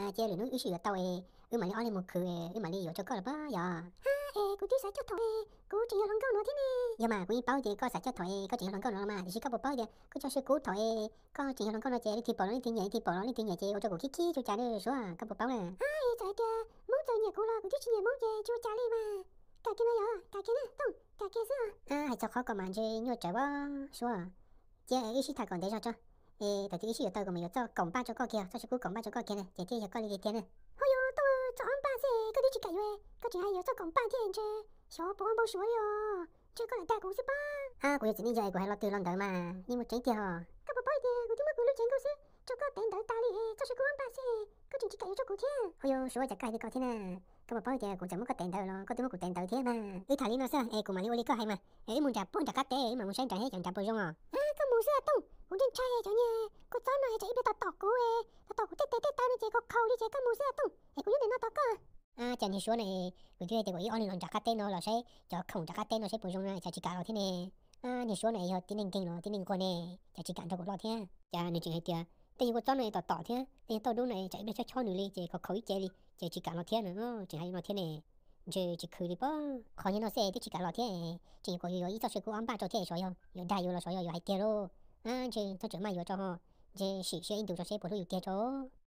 na chơi rồi nó ý tao mà đi ăn một khử mà đi vô cho con là bao giờ cô tí sao cho thôi cô chỉ là con nó thế này nhưng mà cô ý bảo thì có sao cho thôi có chỉ là con nó mà thì chỉ có một bao thì có cho sư cô thôi có chỉ là con nó chơi thì bỏ nó thì nhảy thì bỏ nó thì nhảy chơi cho cô kiki cho cha nữa số à có một bao nè trời ơi muốn chơi nhà cô là cô tí chơi muốn chơi cho cha đi mà cả cái này à cả cái này không cả cái gì à hay cho khó còn mà chơi nhiều chơi bao số à chơi ý thằng còn để cho tại vì ý tao còn mình cho cổng ba cho con kia cho sư cô cổng ba cho con kia này chỉ thì cho con đi kia này ôi yo tôi cho ông ba thế có đi chỉ cái gì có chỉ hay cho cổng ba thiên chứ số bố ông bố số yo chứ có là ta cũng sẽ ba cô chỉ đi chơi của hai lo từ lần đợi mà đi một trái tiền các bà bơi thì cô chỉ mới cô lúc chuyện cô sẽ cho có tiền đợi ta đi cho sư cô ông ba thế có chỉ cái cho cô kia ôi yo số chả cái đi con thế nè các bà bơi thì cũng chẳng muốn có tiền đợi lo có tiền muốn có tiền đợi thế mà ý thằng đi nó sao cũng mà đi oli có hay mà muốn trả bốn trả cắt thế mà muốn sáng trả hết chẳng trả bồi rong à có muốn sẽ tung muốn đi chơi cho nha có cháu này chạy bị tọt cô tọt cô tết tao này chạy có khâu đi chạy có muốn sẽ tung cũng như để nó tọt cơ chẳng như số này của tôi thì có ý on lần trả cắt tên nó là sẽ cho không trả cắt tên nó sẽ bồi rong này chỉ cả lo thế này như số này họ tin kinh nó tin con này chỉ cả cho có lo thế chả nên chuyện hay tiệtแต่ยังก็จ้อนในต่อเท่าแต่ยังต่อดูในใจไม่ใช่ชอบหนูเลยเจ๊เขาอีเจเลยเจ๊จิการเราเท่านึงเจ๊ให้เราเท่าเนี่ยเจ๊จะคือดิป่ะขอยังเราเสียที่จิการเราเท่เจ๊ก็อยู่อีเจ้าช่วยกูอันบ้าเจ้าเท่ช่วยอยู่ได้อยู่เราช่วยอยู่ให้เท่าเจ๊ถ้าเจ๊ไม่อยู่เจ้าเจ๊สิเชื่ออินดูเจ้าเจ๊ปวดหัวอยู่เท่า